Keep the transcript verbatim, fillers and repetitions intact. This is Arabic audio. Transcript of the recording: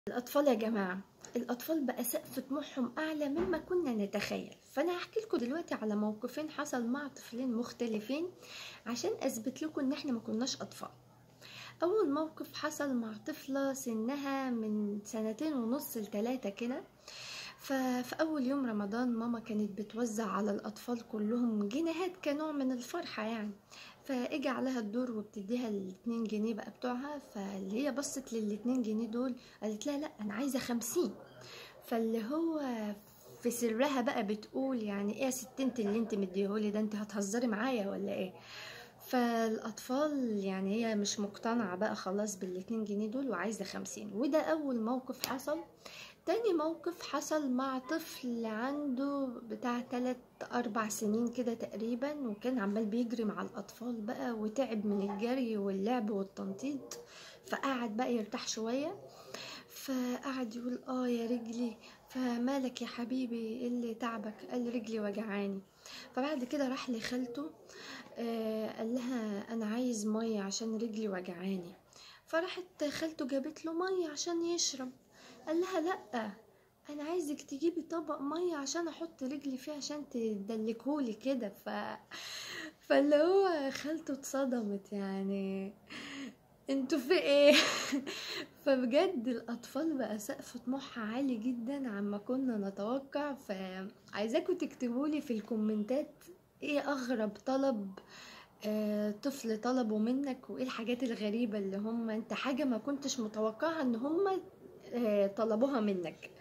الأطفال يا جماعة، الأطفال بقى سقف طموحهم أعلى مما كنا نتخيل. فأنا هحكي لكم دلوقتي على موقفين حصل مع طفلين مختلفين عشان أثبت لكم إن إحنا ما كناش أطفال. أول موقف حصل مع طفلة سنها من سنتين ونص لتلاتة كده. ففي أول يوم رمضان ماما كانت بتوزع على الأطفال كلهم جنيهات كنوع من الفرحة يعني. فاجي عليها الدور وبتديها الاتنين جنيه بقى بتوعها، فاللي هي بصت للاتنين جنيه دول قالت لها لا أنا عايزة خمسين. فاللي هو في سرها بقى بتقول يعني ايه يا ست انت اللي انت مديهولي ده، انت هتهزري معايا ولا ايه؟ فالاطفال يعني هي مش مقتنعة بقى خلاص بالاتنين جنيه دول وعايزة خمسين. وده اول موقف حصل. تاني موقف حصل مع طفل عنده بتاع تلات اربع سنين كده تقريبا، وكان عمال بيجري مع الاطفال بقى وتعب من الجري واللعب والتنطيط، فقعد بقى يرتاح شوية. فقعد يقول اه يا رجلي، فمالك يا حبيبي ايه اللي تعبك؟ قال رجلي وجعاني. فبعد كده راح لخالته، آه قال لها انا عايز ميه عشان رجلي وجعاني. فراحت خالته جابت له ميه عشان يشرب. قال لها لا، انا عايزك تجيبي طبق ميه عشان احط رجلي فيه عشان تدلكهولي كده. ف فاللي هو خالته اتصدمت يعني انتوا في ايه؟ فبجد الاطفال بقى سقف طموحها عالي جدا عما كنا نتوقع. فعايزاكم تكتبولي في الكومنتات ايه اغرب طلب آه طفل طلبوا منك، وايه الحاجات الغريبة اللي هم انت حاجة ما كنتش متوقعها ان هم آه طلبوها منك.